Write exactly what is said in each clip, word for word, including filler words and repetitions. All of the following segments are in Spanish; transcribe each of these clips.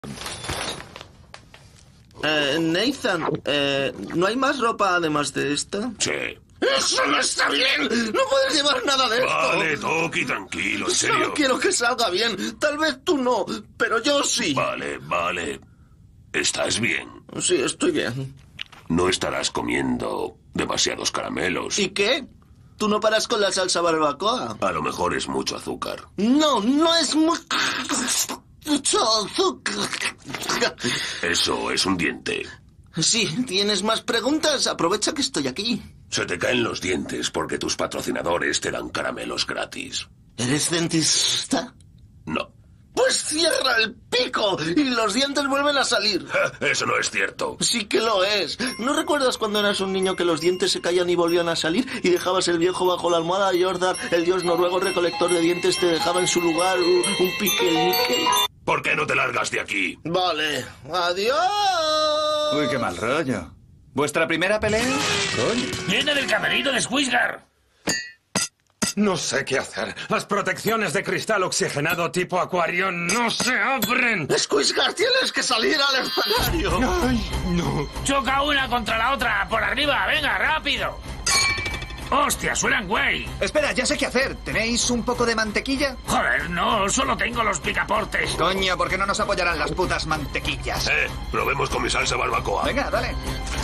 Eh, Nathan, eh, ¿no hay más ropa además de esta? Sí. ¡Eso no está bien! ¡No puedes llevar nada de esto! Vale, Toki, tranquilo, en serio. Solo quiero que salga bien. Tal vez tú no, pero yo sí. Vale, vale. ¿Estás bien? Sí, estoy bien. No estarás comiendo demasiados caramelos. ¿Y qué? ¿Tú no paras con la salsa barbacoa? A lo mejor es mucho azúcar. No, no es mu- mucho azúcar. Eso es un diente. Sí, ¿tienes más preguntas? Aprovecha que estoy aquí. Se te caen los dientes porque tus patrocinadores te dan caramelos gratis. ¿Eres dentista? No. Pues cierra el pico y los dientes vuelven a salir. Eso no es cierto. Sí que lo es. ¿No recuerdas cuando eras un niño que los dientes se caían y volvían a salir y dejabas el viejo bajo la almohada y Jordar, el dios noruego recolector de dientes, te dejaba en su lugar un, un piquenique? ¿Por qué no te largas de aquí? Vale. Adiós. Uy, qué mal rollo. ¿Vuestra primera pelea? Coño. Viene del camerino de Squisgar. No sé qué hacer. Las protecciones de cristal oxigenado tipo acuario no se abren. Squisgar, tienes que salir al escenario. Ay, no. Choca una contra la otra. Por arriba, venga, rápido. ¡Hostia, suenan güey! Espera, ya sé qué hacer. ¿Tenéis un poco de mantequilla? Joder, no, solo tengo los picaportes. Coño, ¿por qué no nos apoyarán las putas mantequillas? Eh, probemos con mi salsa barbacoa. Venga, dale.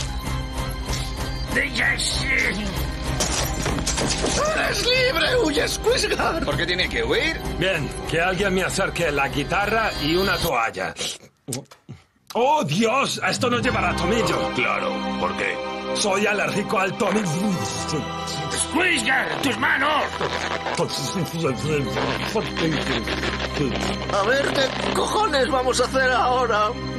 Yes. ¡Eres libre! ¡Huye, Squisgar! ¿Por qué tiene que huir? Bien, que alguien me acerque la guitarra y una toalla. ¡Oh, Dios! Esto no llevará tomillo. Claro, ¿por qué? Soy alérgico al tomillo. ¡Squisgar, tus manos! A ver, ¿qué cojones vamos a hacer ahora?